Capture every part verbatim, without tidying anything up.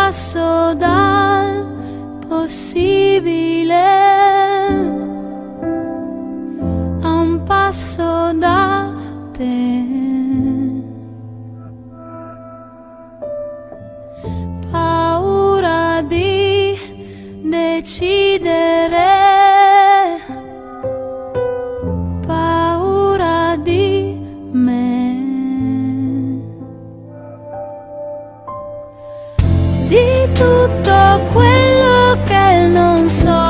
passo dal possibile a un passo da te. Paura di decidere, paura di me, di tutto quello che non so,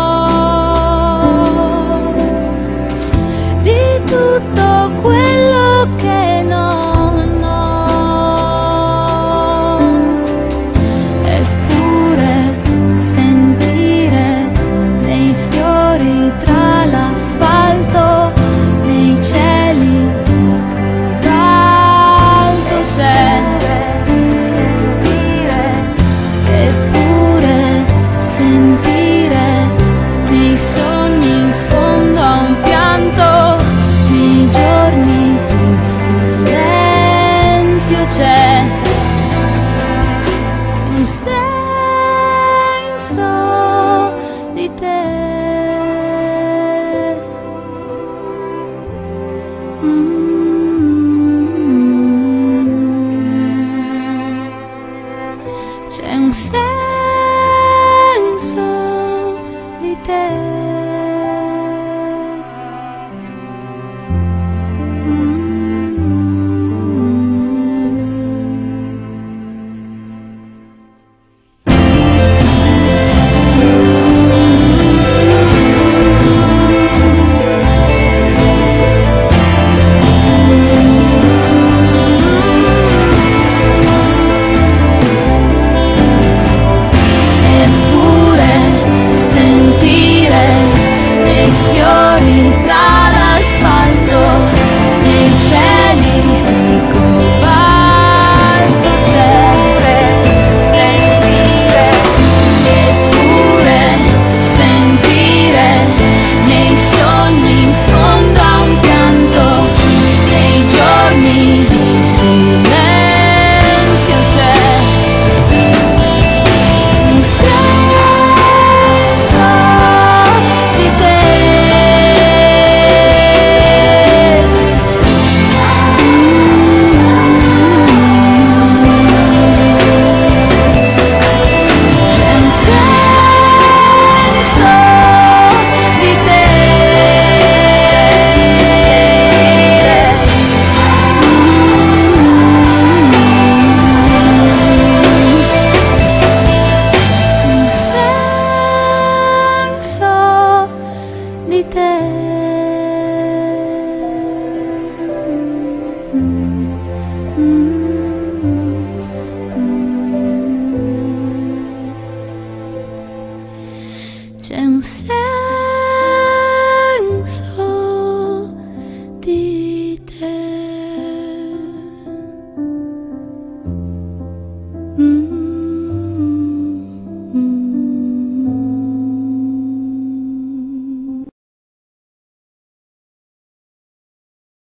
di tutto quello che non ho. Eppure sentire nei fiori tra l'asfalto, nei cieli di cobalto c'è. Sentire nei sogni in fondo a un pianto, nei giorni di silenzio c'è un senso di te. Mm. C'è un senso di te.